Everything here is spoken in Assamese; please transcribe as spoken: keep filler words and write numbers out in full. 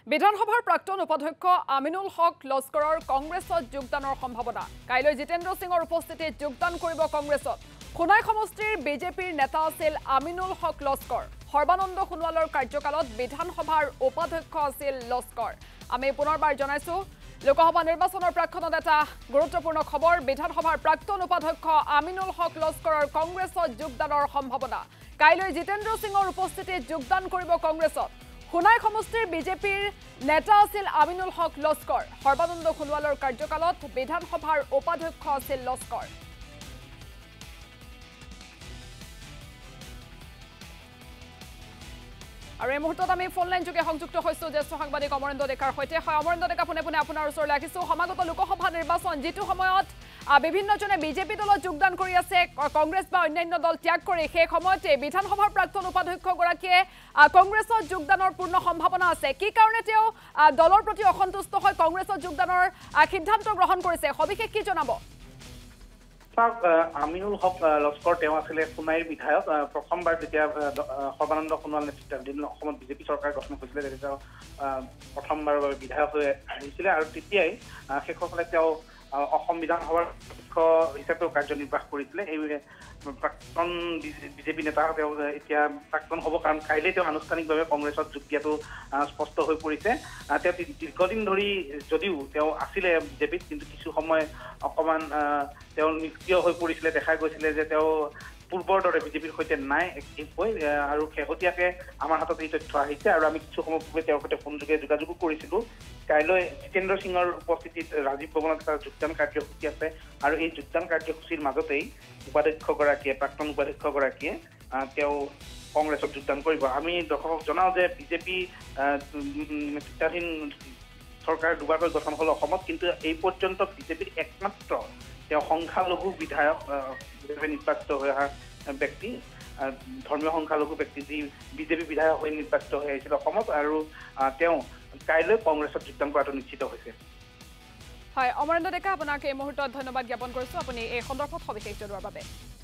বিধানসভাৰ প্ৰাক্তন উপাধ্যক্ষ আমিনুল হক লস্কৰৰ কংগ্ৰেছত যোগদানৰ সম্ভাৱনা কাইলৈ জিতেন্দ্ৰ সিঙৰ উপস্থিতিত যোগদান কৰিব কংগ্ৰেছত খুনাই সমষ্টিৰ বিজেপিৰ নেতা আছিল আমিনুল হক লস্কৰ সৰ্বানন্দ সোণোৱালৰ কাৰ্যকালত বিধানসভাৰ উপাধ্যক্ষ আছিল লস্কৰ আমি পুনৰবাৰ জনাইছো লোকসভা নিৰ্বাচনৰ প্ৰাক্ষণত এটা গুৰুত্বপূৰ্ণ খবৰ বিধানসভাৰ প্ৰাক্তন উপাধ্যক্ষ আমিনুল হক লস্কৰৰ কংগ্ৰেছত যোগদানৰ সম্ভাৱনা কাইলৈ জিতেন্দ্ৰ সিঙৰ উপস্থিতিত যোগদান কৰিব কংগ্ৰেছত খুনাই সমষ্টিৰ বিজেপিৰ নেতা আছিল আমিনুল হক লস্কৰ সৰ্বানন্দ সোণোৱালৰ কাৰ্যকালত বিধানসভাৰ উপাধ্যক্ষ আছিল লস্কৰ আৰু এই মুহূৰ্তত আমি ফোন লাইন যোগে সংযুক্ত হৈছো জ্যেষ্ঠ সাংবাদিক অমৰেন্দ্ৰ ডেকাৰ সৈতে হয় অমৰেন্দ্ৰ ডেকা পুনে পুনে আপোনাৰ ওচৰলৈ আহিছো সমাগত লোকসভা নিৰ্বাচন যিটো সময়ত বিভিন্নজনে বিজেপি দলত যোগদান কৰি আছে কংগ্ৰেছ বা অন্যান্য দল ত্যাগ কৰি সেই সময়তে বিধানসভাৰ প্ৰাক্তন উপাধ্যক্ষগৰাকীয়ে কংগ্ৰেছত যোগদানৰ পূৰ্ণ সম্ভাৱনা আছে কি কাৰণে তেওঁ দলৰ প্ৰতি অসন্তুষ্ট হৈ কংগ্ৰেছত যোগদানৰ সিদ্ধান্ত গ্ৰহণ কৰিছে সবিশেষ কি জনাব আমিনুল হক লস্কৰ তেওঁ আছিলে খুনাইৰ বিধায়ক প্ৰথমবাৰ যেতিয়া সৰ্বানন্দ সোণোৱাল নেতৃত্বাধীন অসমত বিজেপি চৰকাৰ গঠন কৰিছিলে তেতিয়া তেওঁ প্ৰথমবাৰৰ বাবে বিধায়ক হৈ আহিছিলে আৰু তেতিয়াই শেষৰফালে তেওঁ অসম বিধানসভাৰ অধ্যক্ষ হিচাপেও কাৰ্যনিৰ্বাহ কৰিছিলে এই প্ৰাক্তন বিজেপি নেতা তেওঁ এতিয়া প্ৰাক্তন হ'ব কাৰণ কাইলৈ তেওঁ আনুষ্ঠানিকভাৱে কংগ্ৰেছত যোগ দিয়াটো স্পষ্ট হৈ পৰিছে তেওঁ দীৰ্ঘদিন ধৰি যদিও তেওঁ আছিলে বিজেপিত কিন্তু কিছু সময় অকণমান তেওঁ নিষ্ক্ৰিয় হৈ পৰিছিলে দেখা গৈছিলে যে তেওঁ পূৰ্বৰ দৰে বিজেপিৰ সৈতে নাই এক্টিভ হৈ আৰু শেহতীয়াকৈ আমাৰ হাতত এই তথ্য আহিছে আৰু আমি কিছু সময় পূৰ্বে তেওঁৰ সৈতে ফোনযোগে যোগাযোগো কৰিছিলোঁ কাইলৈ জিতেন্দ্ৰ সিঙৰ উপস্থিতিত ৰাজীৱ ভৱনত এটা যোগদান কাৰ্যসূচী আছে আৰু এই যোগদান কাৰ্যসূচীৰ মাজতেই উপাধ্যক্ষগৰাকীয়ে প্ৰাক্তন উপাধ্যক্ষগৰাকীয়ে তেওঁ কংগ্ৰেছত যোগদান কৰিব আমি দৰ্শকক জনাওঁ যে বিজেপি নেতৃত্বাধীন চৰকাৰ দুবাৰকৈ গঠন হ'ল অসমত কিন্তু এই পৰ্যন্ত বিজেপিৰ একমাত্ৰ তেওঁ সংখ্যালঘু বিধায়ক হিচাপে নিৰ্বাচিত হৈ অহা ব্যক্তি ধৰ্মীয় সংখ্যালঘু ব্যক্তি যি বিজেপি বিধায়ক হৈ নিৰ্বাচিত হৈ আহিছিল অসমত আৰু তেওঁ কাইলৈ কংগ্ৰেছত যোগদান কৰাটো নিশ্চিত হৈছে হয় অমৰেন্দ্ৰ ডেকা আপোনাক এই মুহূৰ্তত ধন্যবাদ জ্ঞাপন কৰিছো আপুনি এই সন্দৰ্ভত সবিশেষ জনোৱাৰ বাবে